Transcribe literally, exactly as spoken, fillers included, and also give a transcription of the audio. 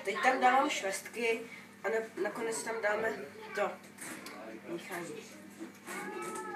Teď tam dávám švestky a na, nakonec tam dáme to míchání.